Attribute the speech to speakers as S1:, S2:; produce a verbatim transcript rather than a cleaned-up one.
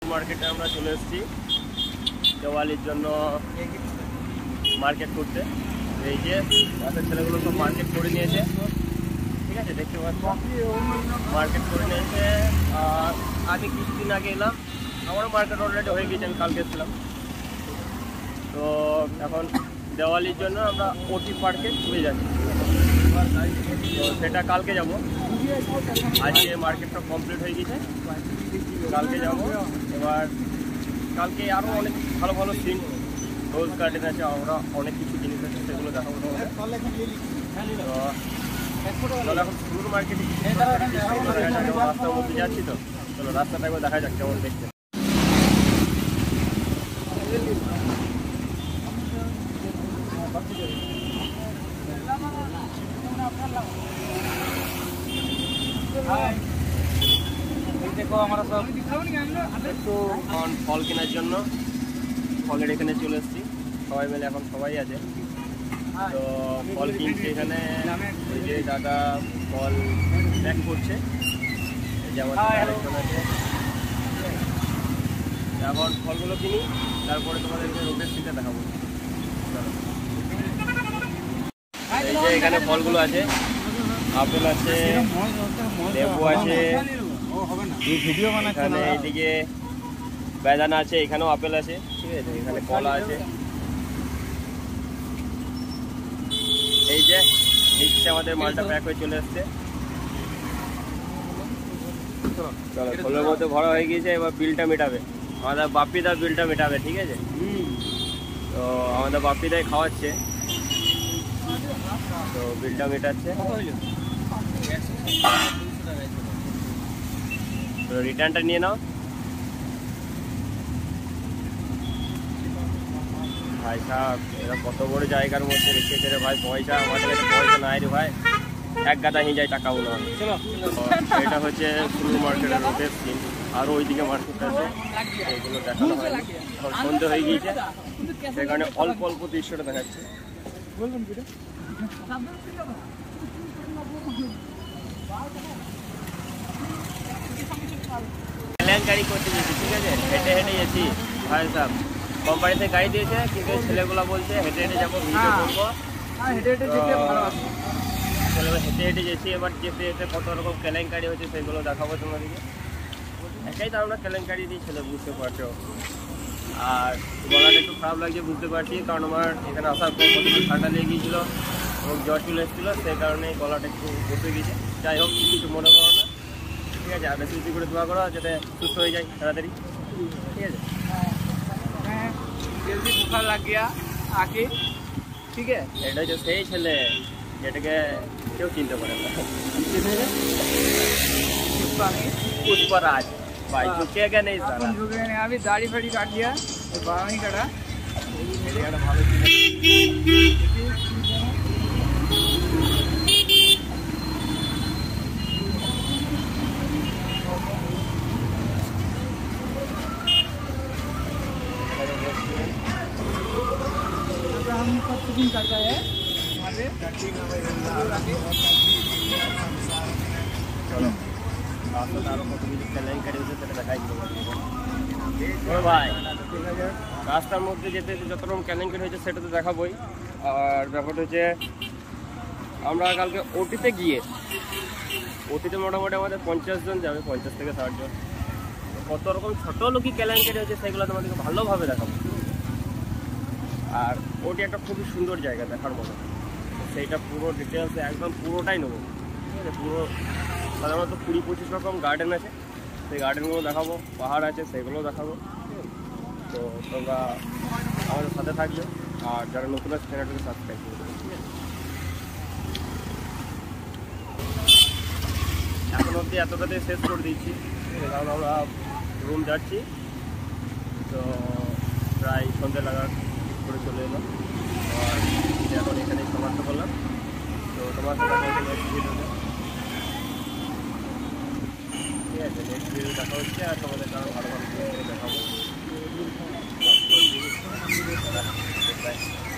S1: মার্কেটে আমরা চলে এসেছি দিওয়ালির জন্য মার্কেট করতে। এই যে বাচ্চা ছেলেগুলো সব মার্কেট করে নিয়েছে, ঠিক আছে, দেখতে পাচ্ছ মার্কেট করে নিয়েছে। আর আমি কিছুদিন আগে এলাম, আমারও মার্কেট অলরেডি হয়ে গিয়েছে, আমি কালকে এসেছিলাম। তো এখন দিওয়ালির জন্য আমরা ওটি পার্কে ঘুরে যাচ্ছি, তো সেটা কালকে যাব। আজকে মার্কেটটা কমপ্লিট হয়ে গেছে, কালকে যাব। এবার কালকে আরও অনেক ভালো ভালো সিন, রোজ গার্ডেন আছে, আমরা অনেক কিছু জিনিস আছে, সেগুলো দেখাবো তোমাদের। তো এখন পুরো মার্কেটে রাস্তার মধ্যে যাচ্ছি, তো চলো রাস্তাটা একবার দেখা যাক কেমন দেখতে। দেখো আমরা সব একটু ফল কেনার জন্য ফলের এখানে চলে এসেছি, সবাই মিলে এখন সবাই আছে। তো ফল কিনছি এখানে, ওই যে দাদা ফল প্যাক করছে, যেমন আরেকজন আছে। এখন ফলগুলো কিনি, তারপরে তোমাদেরকে রোদের সিনটা দেখাবো। এই যে এখানে ফলগুলো আছে, আপেল আছে, লেবু আছে, এখানে এইদিকে বেদানা আছে, এখানেও আপেল আছে, ঠিক আছে, এখানে কলা আছে। এই যে নিচে আমাদের মালটা প্যাক হয়ে চলে এসছে। চলো ফলের মধ্যে ভরা হয়ে গিয়েছে, এবার বিলটা মেটাবে আমাদের বাপ্পিদা, বিলটা মেটাবে, ঠিক আছে। তো আমাদের বাপ্পিদাই খাওয়াচ্ছে, তো বিলটা মেটাচ্ছে। তো রিটার্নটা নিয়ে নাও ভাই সাহেব, এরা কত বড় জায়গার মধ্যে রেখেছে রে ভাই, পয়সা আমাদের কাছে পয়সা নাই রে ভাই, এক গাদা নিয়ে যায় টাকা মনে হয়। এটা হচ্ছে ফুল মার্কেটের রোডের সিন, আরও ওইদিকে মার্কেট আছে, এইগুলো দেখানো হয়। এখন সন্ধে হয়ে গিয়েছে, সেখানে অল্প অল্প দৃশ্যটা দেখাচ্ছে। কেলেঙ্কারি করতে গেছি, ঠিক আছে, হেঁটে হেঁটে গেছি ভাই সাহেব, কোম্পানিতে গাড়ি দিয়েছে, কিন্তু ছেলেগুলো বলছে হেঁটে হেঁটে যাবো, ভিডিও করবো, হেঁটে হেঁটে যেতে ভালো আছে। ছেলেগুলো হেঁটে হেঁটে গেছি, এবার যেতে যেতে কত রকম কেলেঙ্কারি হচ্ছে সেগুলো দেখাবো তোমাদেরকে। একাই তার আমরা কেলেঙ্কারি দিই ছেলে, বুঝতে পারছো। আর গলাটা একটু খারাপ লাগছে বুঝতে পারছি, কারণ আমার এখানে আসার পর একটু ঠান্ডা লেগে গিয়েছিলো এবং জ্বর চলে এসেছিলো, সেই কারণে গলাটা একটু বসে গেছে। যাই হোক, কিছু মনে করো না, ঠিক আছে, আর বেশি বেশি করে দোয়া করো যাতে সুস্থ হয়ে যায় তাড়াতাড়ি, ঠিক আছে। জলদি বুখার লাগ গিয়া আকে, ঠিক আছে। এটা হচ্ছে সেই ছেলে যেটাকে কেউ চিনতে পারে না, पुष्पराज भाई झुकेगा नहीं साला, झुकेगा नहीं। अभी दाढ़ी फाड़ी काट दिया, बाल नहीं काटा, मेरे यार भालो हम कुकिंग करता है वहाँ पे। चलो ভাই, রাস্তার মধ্যে যেতে যত রকম কেলেঙ্কারি হয়েছে সেটা তো দেখাবোই। আর ব্যাপারটা হচ্ছে আমরা কালকে ওটিতে গিয়ে, ওটিতে মোটামুটি আমাদের পঞ্চাশ জন যাবে, পঞ্চাশ থেকে ষাট জন। কত রকম ছোটো লোকই কেলেঙ্কারি হয়েছে সেগুলো তোমাদেরকে ভালোভাবে দেখাবো। আর ওটি একটা খুবই সুন্দর জায়গা দেখার মতো, সেইটা পুরো ডিটেলস একদম পুরোটাই নেবো, ঠিক আছে। পুরো সাধারণত কুড়ি পঁচিশ রকম গার্ডেন আছে, সেই গার্ডেনগুলো দেখাবো, পাহাড় আছে সেগুলোও দেখাবো। তো তোমরা আমাদের সাথে থাকবে, আর যারা নতুন আছে চ্যানেলটাকে সাবস্ক্রাইব করবে, ঠিক আছে। এখন অবধি এতটাতে শেষ করে দিচ্ছি, কারণ আমরা রুম যাচ্ছি, তো প্রায় সন্ধ্যে লাগার করে চলে এলাম। আর এখন এখানে সমাপ্ত করলাম, তো তোমার সাথে নেক্সট ভিডিওতে, ঠিক আছে, নেক্সট ভিডিও দেখা হচ্ছে। আর তোমাদের কারণ ভালো ভালো দেখাবো।